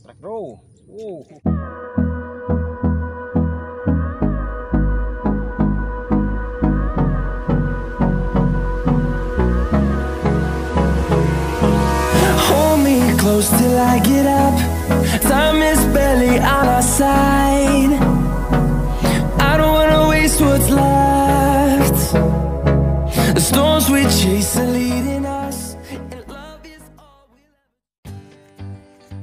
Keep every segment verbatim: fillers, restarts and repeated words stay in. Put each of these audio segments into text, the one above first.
strike bro. Wow. Hold me close till I get up. Time is barely on our side. I don't wanna waste what's left. The storms we chase are leading us, and love is all we'll ever.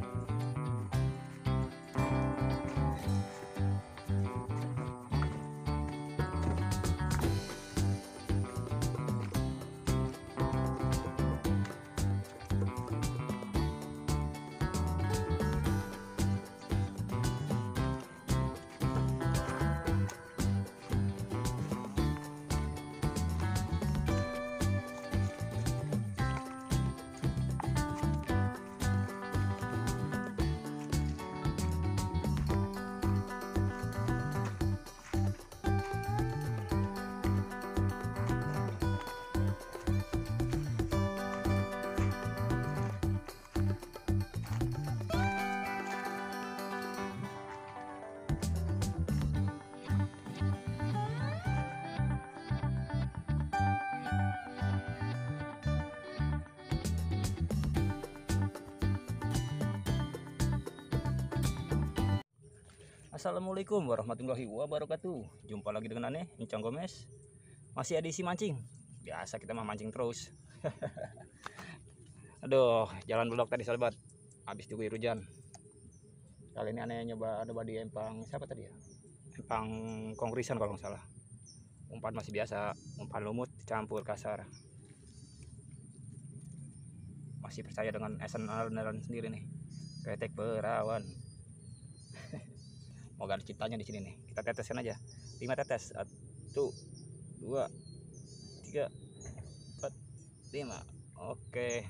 Assalamualaikum warahmatullahi wabarakatuh. Jumpa lagi dengan aneh Encang Gomez. Masih edisi mancing. Biasa kita mah mancing terus. Aduh, jalan blok tadi sahabat. Habis diguyur hujan. Kali ini aneh nyoba ada di empang siapa tadi ya? Empang Kongrisan kalau nggak salah. Umpan masih biasa, umpan lumut dicampur kasar. Masih percaya dengan esen alneran sendiri nih. Ketek perawan. Moga ada ciptanya di sini nih. Kita teteskan aja. lima tetes. Satu, dua, tiga, empat, lima. Oke.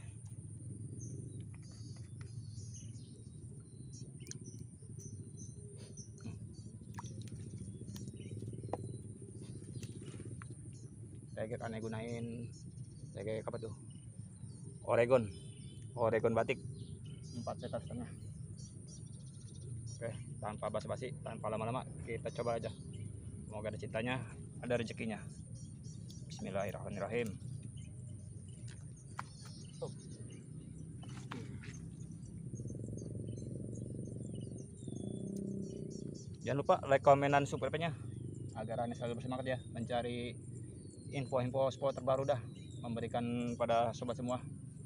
Tegek aneh gunain tegek apa tuh? Oregon. Oregon batik. Empat sekat setengah. Oke, tanpa basa-basi, tanpa lama-lama, kita coba aja. Semoga ada cintanya, ada rezekinya. Bismillahirrahmanirrahim. Jangan lupa like, komen, dan subscribe-nya agar Anda selalu bersemangat ya mencari info-info spot terbaru dah, memberikan pada sobat semua.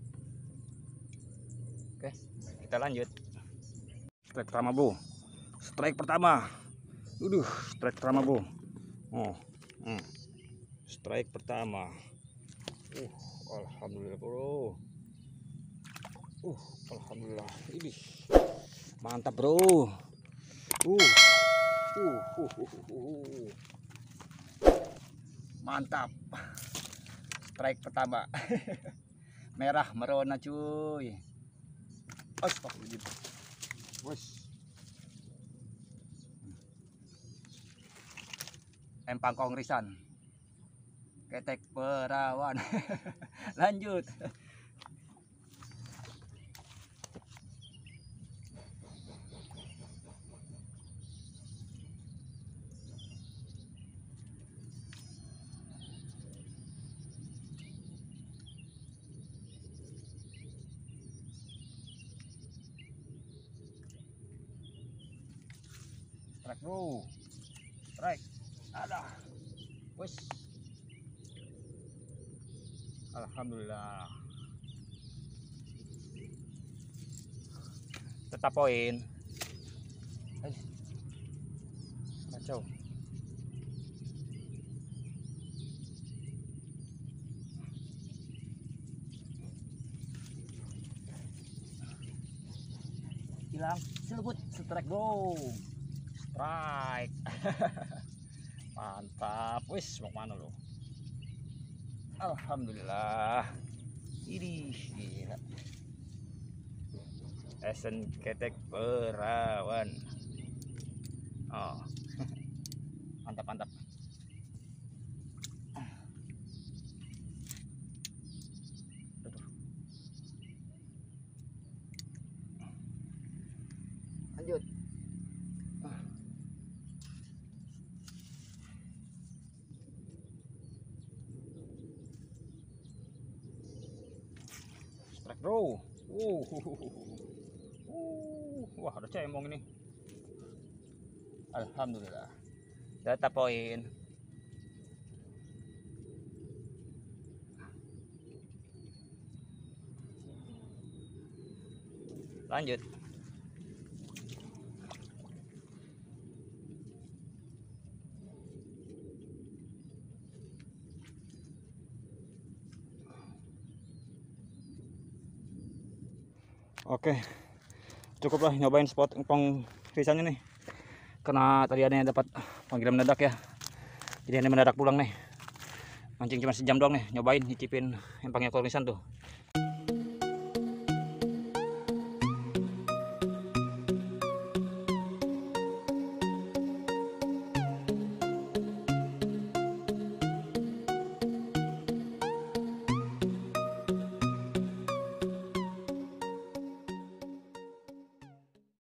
Oke, kita lanjut. Strike pertama bro, strike pertama, Uduh, strike pertama bro. Oh, hmm. Strike pertama. Uh, alhamdulillah bro. Uh, alhamdulillah. Ini mantap bro. Uh, uh, uh, uh, uh, uh. Mantap. Strike pertama. Merah merona cuy. Astagfirullah. Wes. Empang Kongrisan. Ketek perawan. Lanjut. Strike bro, strike, ada, wes, alhamdulillah, tetap poin, kacau, hilang, selebut, strike bro. Strike. Mantap. Wis mau mana lo? Alhamdulillah. Ini gila. Esen ketek perawan. Oh. Mantap mantap. Lanjut. Strike bro. Uh, uh, wah ada cemong ini. Alhamdulillah. Data poin. Lanjut. Oke, cukuplah nyobain spot empong sisanya nih. Karena tadi ada yang dapat panggilan mendadak ya. Jadi ini mendadak pulang nih. Mancing cuma sejam doang nih, nyobain nyicipin empangnya kornisan tuh.